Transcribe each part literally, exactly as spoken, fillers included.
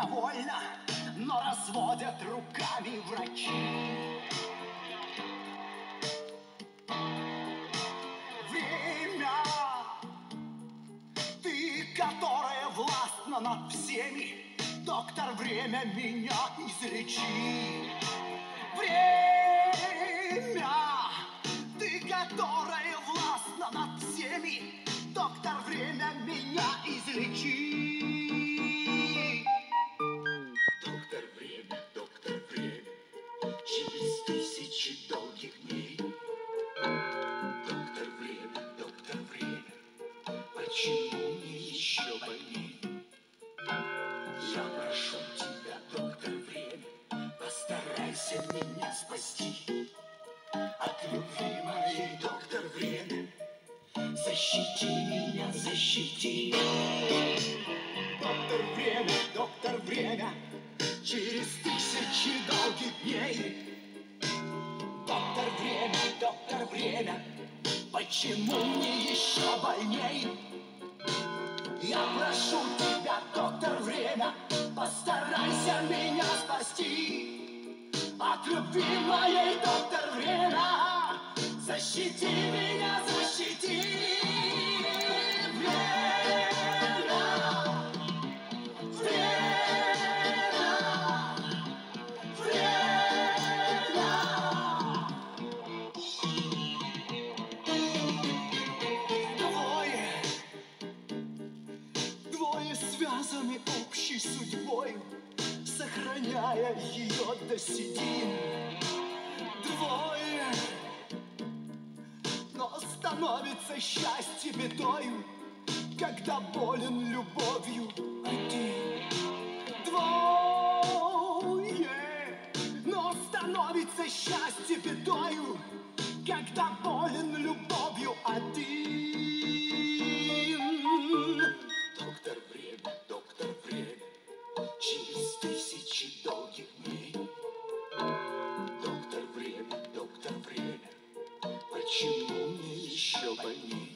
довольно, но разводят руками врачи. Время, ты, которая властна над всеми, доктор, время, меня излечи. Время, ты, которая властна над всеми, доктор, время, меня излечи. Доктор, время, доктор, время, через тысячи долгих дней. Доктор, время, доктор, время, почему мне еще больней? Я прошу тебя, доктор, время, постарайся меня спасти от любви моей, доктор, время, защити меня, защити. Доктор, время, доктор, время, через тысячи долгих дней. Доктор, время, доктор, время, почему мне еще больней? Я прошу тебя, доктор, время, постарайся меня спасти от любви моей, доктор, время, защити меня, защити. Связаны общей судьбой, сохраняя ее до седин. Двое, но становится счастье бедою, когда болен любовью один. Двое, но становится счастье бедою, когда болен любовью один. Доктор, время, доктор, время, через тысячи долгих дней. Доктор, время, доктор, время, почему мне еще больней?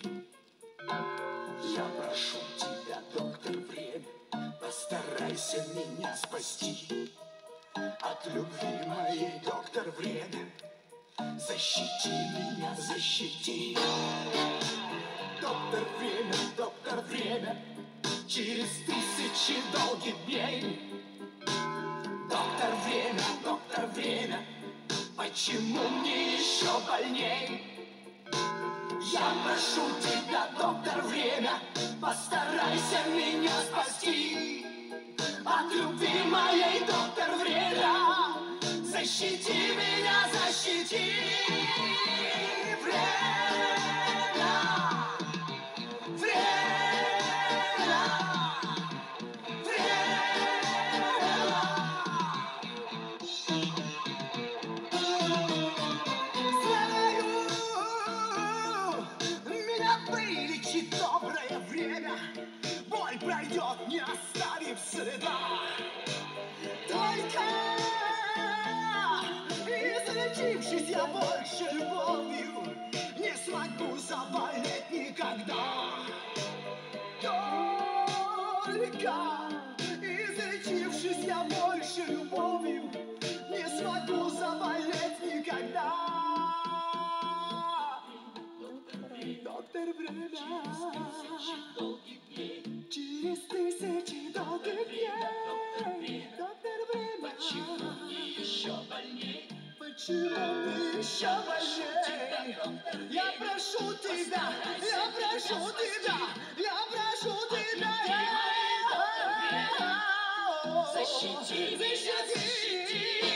Я прошу тебя, доктор, время, постарайся меня спасти от любви моей, доктор, время, защити меня, защити. Доктор, время, доктор, время, через тысячи долгих дней. Доктор, время, доктор, время, почему мне еще больней? Я прошу тебя, доктор, время, постарайся меня спасти от любви моей, доктор, время, защити меня, защити. Время, время, вылечит доброе время, боль пройдет, не оставив следа. Только излечившись я больше любовью, не смогу заболеть никогда. Только излечившись я больше любовью, не смогу заболеть никогда. Доктор, время, через тысячи долгих дней. Доктор, время, почему мне еще больней? Почему мне еще больней? Я прошу тебя, я прошу тебя, я прошу тебя. Защити меня, защити.